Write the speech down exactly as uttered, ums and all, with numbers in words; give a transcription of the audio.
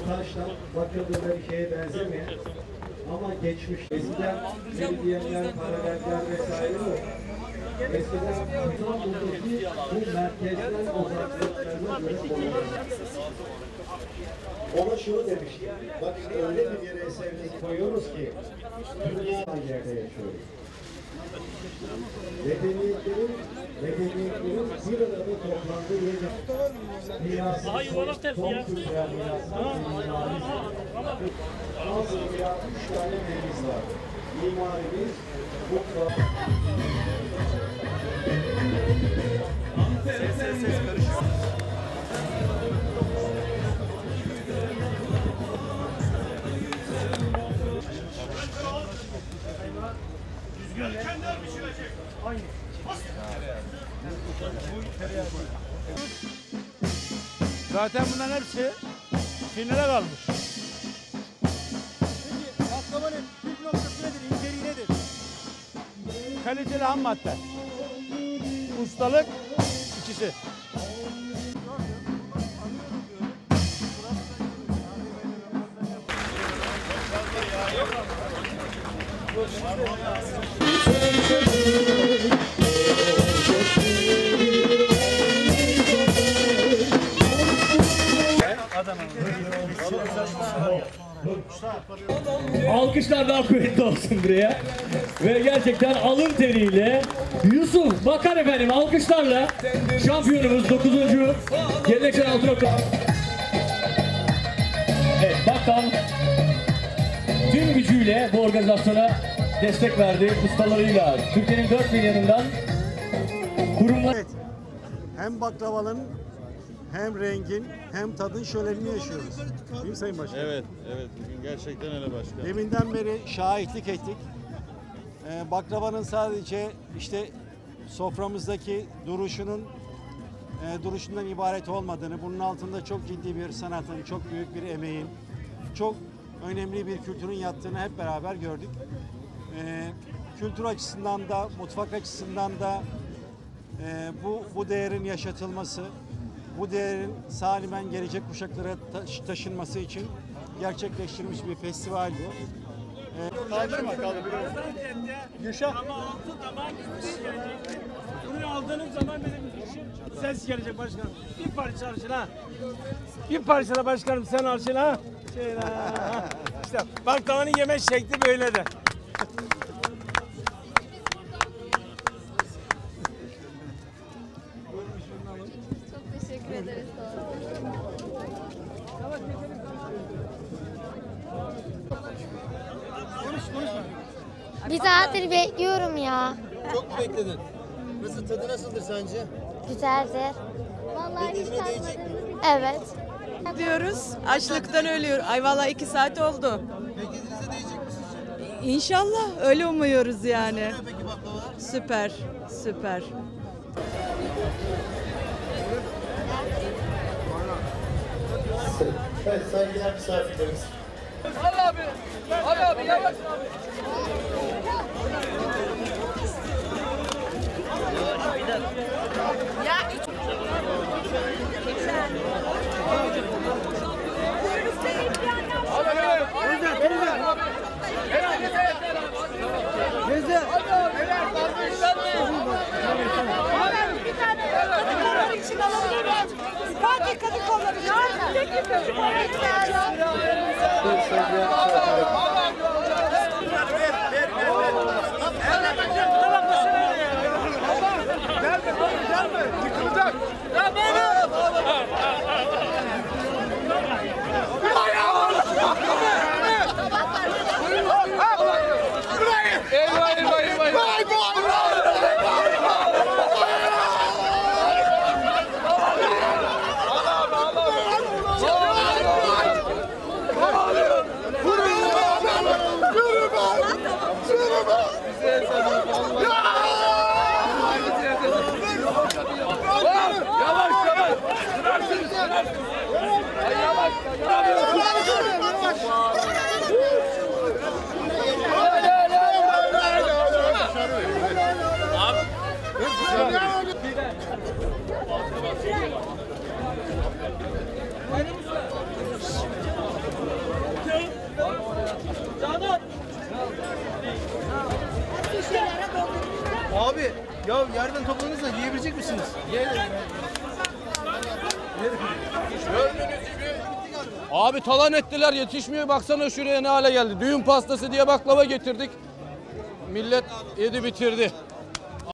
taşla bakıldığında bir şeye benzemeyen ama geçmiş. Eskiden belediyeler, paraleller vesaire yok. Eskiden İstanbul'daki bu merkezden uzaklıklarına göre kullanılır. Ona şunu demiştim, bak öyle bir yere eserlik koyuyoruz ki dünya yerde yaşıyoruz. Medeniyetlerin, medeniyetlerin bir arada toplandığı yerde mirasın son kültürel mirasın mimarisi. Aslında üç tane deniz var. Mimarimiz, mutfak. Ses ses ses karışıyor. Zaten bunların hepsi finale kalmış. Peki baklavanın püf noktası nedir, inceliği nedir? Kaliteli ham madde. Ustalık ikisi. Alkışlar daha kuvvetli olsun buraya. Ve gerçekten alın teriyle Yusuf Bakar efendim alkışlarla şampiyonumuz dokuzuncu geleneksel altın okul. Evet Bakkal tüm gücüyle bu organizasyona destek verdi ustalarıyla. Türkiye'nin dört bir yanından kurumlar. Evet. Hem baklavanın hem rengin hem tadın şölenini yaşıyoruz. Değil mi Sayın Başkan? Evet, evet. Bugün gerçekten öyle başkan. Deminden beri şahitlik ettik. Ee, baklavanın sadece işte soframızdaki duruşunun e, duruşundan ibaret olmadığını, bunun altında çok ciddi bir sanatın, çok büyük bir emeğin, çok önemli bir kültürün yattığını hep beraber gördük. Ee, kültür açısından da, mutfak açısından da e, bu bu değerin yaşatılması, bu değerin salimen gelecek kuşaklara taş, taşınması için gerçekleştirilmiş bir festival bu. Ee, Kaldırma kaldır. Gülşah. Ama altı zaman gelecek. Bunu aldığınız zaman benim işim ses gelecek başkanım. Bir parça arşın ha. Bir parça da başkanım sen arşın ha. Şöyle ha. İşte baklavanın yeme şekli böyle de. Çok teşekkür ederiz. Bir saattir bekliyorum ya. Çok mu bekledin? Nasıl, tadı nasıldır sence? Güzeldir. Vallahi hiç Beklediğine değecek mi? Evet. Diyoruz. Açlıktan ölüyor. Ay vallahi iki saat oldu. Beklediğinize değecek mi sizce? İnşallah öyle umuyoruz yani. Ne peki baklava? Süper, süper. Evet, saygılar misafirlerimiz. Al abi. Al abi yavaş abi. Abi ya yerden topladınız da yiyebilecek misiniz? Abi talan ettiler, yetişmiyor. Baksana şuraya ne hale geldi. Düğün pastası diye baklava getirdik. Millet yedi bitirdi.